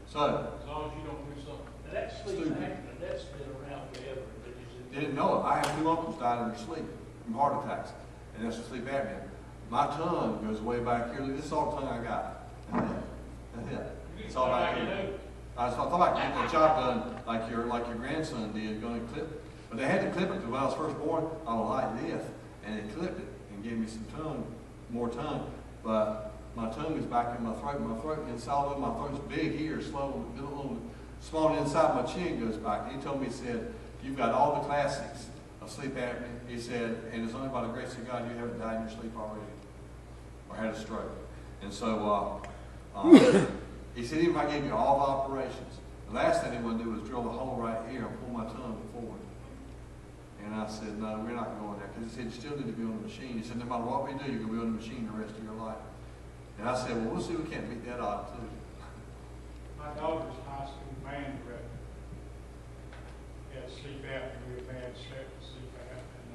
So, As long as you don't do something. That sleep Stupid. apnea, that's been around forever, but is it? didn't know it. I had 2 uncles died in their sleep from heart attacks, and that's the sleep apnea. My tongue goes way back here. This is all the tongue I got. That's it. It's all back here. I thought about getting a job done like your grandson did, going to clip it. But they had to clip it because when I was first born, I was like this, and they clipped it and gave me some more tongue. But my tongue is back in my throat. My throat inside of my throat's big here, slow, a little small inside my chin goes back. He told me, he said, you've got all the classics of sleep apnea. He said, and it's only by the grace of God you haven't died in your sleep already or had a stroke. And so he said, even if I gave you all the operations, the last thing they want to do is drill a hole right here and pull my tongue forward. And I said, no, we're not going there. Because he said, you still need to be on the machine. He said, no matter what we do, you're going to be on the machine the rest of your life. And I said, well, we'll see if we can't beat that odd too. My daughter's high school band director had sleep apnea, real bad sleep apnea. And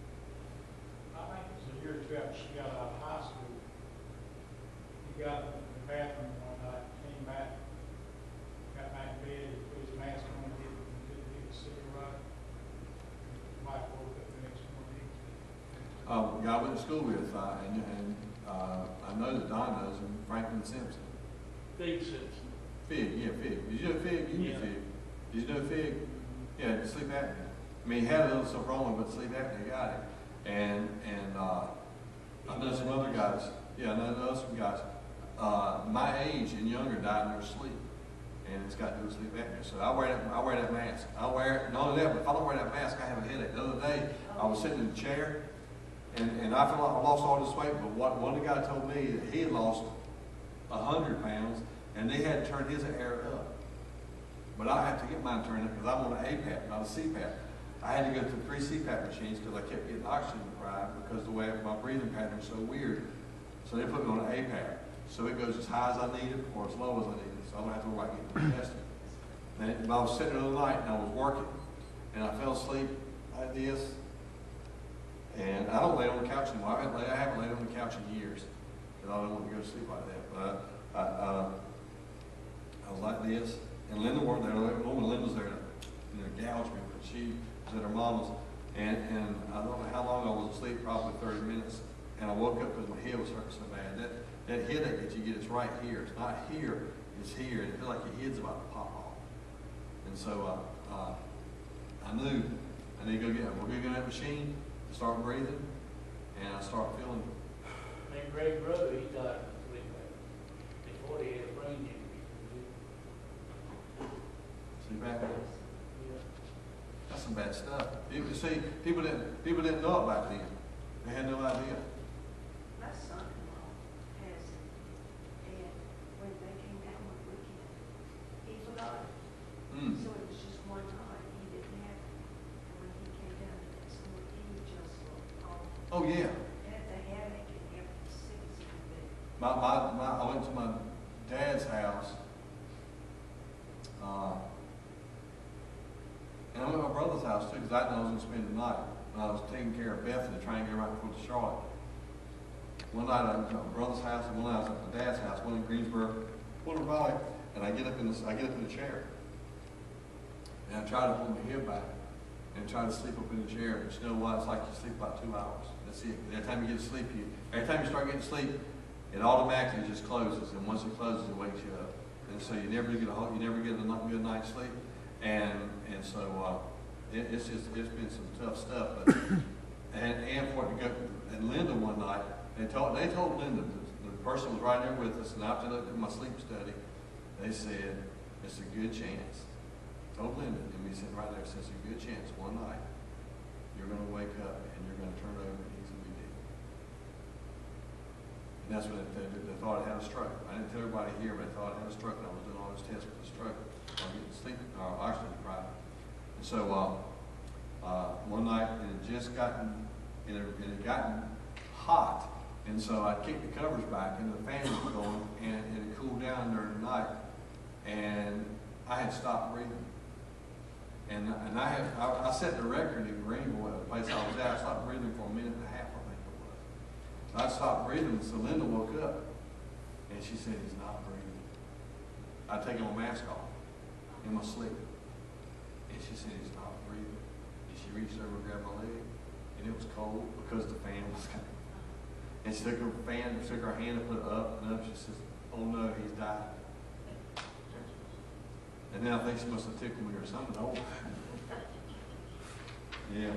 I think it was a year or two after she got out of high school, he got in the bathroom one night, came back, got back in bed, he put his mask on, didn't get a cigarette. His wife woke up the next morning. The guy I went to school with, I know that Don knows him, Franklin Simpson. Big Simpson. Fig, yeah, Fig. Did you know Fig? You knew Yeah. Fig. Did you know Fig? Yeah, sleep apnea. I mean, he had a little stuff wrong, but sleep apnea got it. And I know some other guys. Yeah, I know some guys. My age and younger died in their sleep, and it's got to do with sleep apnea. So I wear that mask. I wear it. Not only that, but if I don't wear that mask, I have a headache. The other day, I was sitting in the chair, and I feel like I lost all this weight. But one of the guys told me that he had lost 100 pounds, and they had to turn his air up. But I have to get mine turned up because I'm on an APAP, not a CPAP. I had to go through 3 CPAP machines because I kept getting oxygen deprived because the way my breathing pattern is so weird. So they put me on an APAP. So it goes as high as I need it or as low as I need it. So I don't have to worry about getting tested. And I was sitting there the other night and I was working and I fell asleep like this. And I don't lay on the couch anymore. I haven't laid on the couch in years because I don't want to go to sleep like that. But I was like this. And Linda worked there. Linda was there to gouge me, but she was at her mama's. And I don't know how long I was asleep, probably 30 minutes. And I woke up because my head was hurting so bad. That headache that you get is right here. It's not here, it's here. And it feels like your head's about to pop off. And so I knew I need to go get that machine, start breathing, and I start feeling. And Greg Rowe, he died of sleep apnea. Before he had a brain injury. Sleep apnea. Yeah. That's some bad stuff. You see, people didn't know it back then. They had no idea. My son-in-law has it, and when they came down one weekend, he forgot it. So it was just one night, he didn't have it. And when he came down the next morning, he just looked awful. Oh yeah. Had the headache and everything, sick as he could be. I went to my dad's house. And I went to my brother's house too, because I didn't know I was going to spend the night. And I was taking care of Bethany, trying to get her right before the Charlotte. One night I was at my brother's house, and one night I was at my dad's house, one in Greensboro, one in Raleigh, and I get up in the chair. And I try to pull my head back and try to sleep up in the chair. But you know what? It's like you sleep about 2 hours. That's it. Every time you get to sleep, every time you start getting sleep, it automatically just closes. And once it closes, it wakes you up. And so you never get a good night's sleep. And so it's been some tough stuff. But and for it to go, and Linda one night, they told Linda, the person was right there with us, and after they looked at my sleep study, they said, it's a good chance. Told Linda, and me sitting right there, says it's a good chance one night you're going to wake up and you're going to turn over and he's going to be dead. And that's when they thought I had a stroke. I didn't tell everybody here, but they thought I had a stroke. And I was doing all this tests for the stroke. I was getting sleep, or oxygen deprived. And so one night, and it just gotten hot. And so I kicked the covers back, and the fan was going, and it cooled down during the night. And I had stopped breathing. And I set the record in Greenville, the place I was at. I stopped breathing for 1.5 minutes, I think it was. So I stopped breathing, so Linda woke up, and she said, he's not breathing. I'd take my mask off in my sleep. And she said, he stopped breathing. And she reached over and grabbed my leg. And it was cold because the fan was coming. And she took her fan, took her hand and put it up and up. She says, oh no, he's died. And then I think she must have tickled me or something. Oh. Yeah.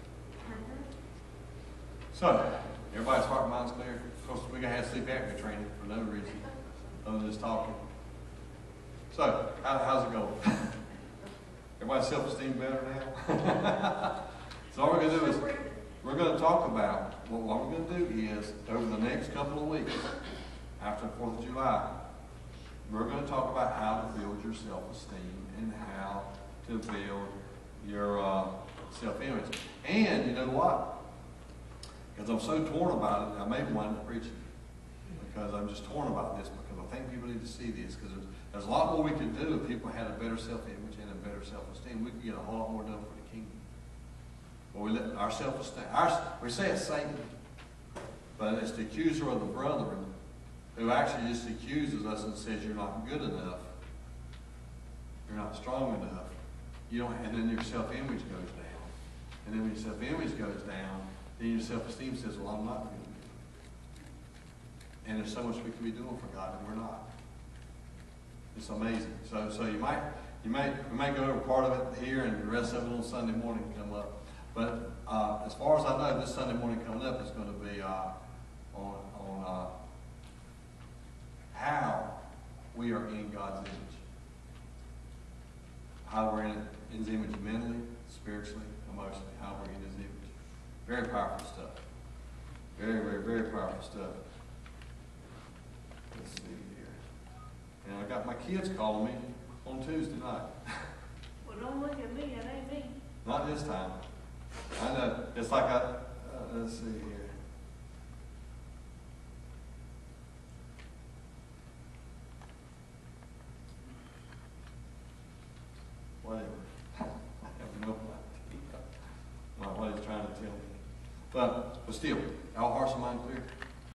So, everybody's heart and mind's clear. Of course, we're going to have sleep apnea training for no reason other than just talking. So, how's it going? Everybody's self-esteem better now? So all we're going to do is, we're going to talk about, what we're going to do is, over the next couple of weeks, after the 4th of July, we're going to talk about how to build your self-esteem and how to build your self-image. And you know what? Because I'm so torn about it, I may wind up preaching. Because I'm just torn about this, because I think people need to see this. Because there's a lot more we could do if people had a better self-image and a better self-esteem. We could get a whole lot more done for the kingdom. But we let our self-esteem, we say it's Satan, but it's the accuser of the brethren who actually just accuses us and says you're not good enough, you're not strong enough, you don't, and then your self-image goes down. And then when your self-image goes down, then your self-esteem says, well, I'm not good enough. And there's so much we can be doing for God, and we're not. It's amazing. So we might go over part of it here, and the rest of it on Sunday morning come up. But as far as I know, this Sunday morning coming up is going to be on how we are in God's image. How we're in His image mentally, spiritually, emotionally. How we're in His image. Very powerful stuff. Very, very, very powerful stuff. Let's see here. And I got my kids calling me on Tuesday night. Well, don't look at me, it ain't me. Not this time. I know. It's like let's see here. Whatever. I have no idea what he's trying to tell me. But still, our hearts and minds clear.